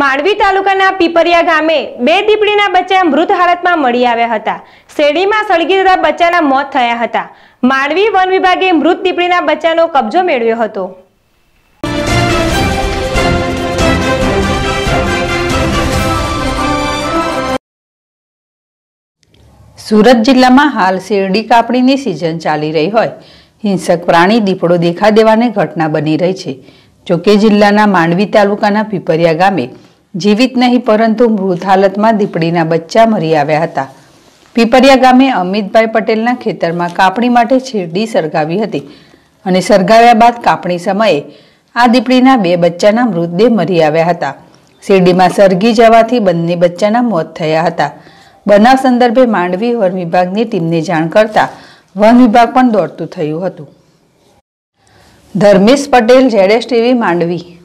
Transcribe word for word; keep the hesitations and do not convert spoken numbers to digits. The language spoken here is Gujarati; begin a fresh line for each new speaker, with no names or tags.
માંડવી તાલુકાના પીપરિયા ગામે બે દીપડીના બચ્ચા મૃત હાલતમાં મળી આવ્યા હતા। શેરડીમાં સળગી જતા બચ્ચાના મોત થયા હતા। માંડવી વન વિભાગે મૃત દીપડીના બચ્ચાનો કબજો મેળવ્યો હતો।
સુરત જિલ્લામાં હાલ શેરડી કાપણીની સિઝન ચાલી રહી હોય હિંસક પ્રાણી દીપડો દેખા દેવાની ઘટના બની રહી છે। જોકે જિલ્લાના માંડવી તાલુકાના પીપરિયા ગામે જીવિત નહીં પરંતુ મૃત હાલતમાં દીપડીના બચ્ચા મરી આવ્યા હતા। પીપરિયા ગામે અમિતભાઈ પટેલના ખેતરમાં કાપણી માટે શેરડી સળગાવી હતી અને સળગાવ્યા બાદ કાપણી સમયે આ દીપડીના બે બચ્ચાના મૃતદેહ મરી આવ્યા હતા। શેરડીમાં સળગી જવાથી બંને બચ્ચાના મોત થયા હતા। બનાવ સંદર્ભે માંડવી વન વિભાગની ટીમને જાણ કરતા વન વિભાગ પણ દોડતું થયું હતું। Dharmesh Patel, Z S TV, Mandvi.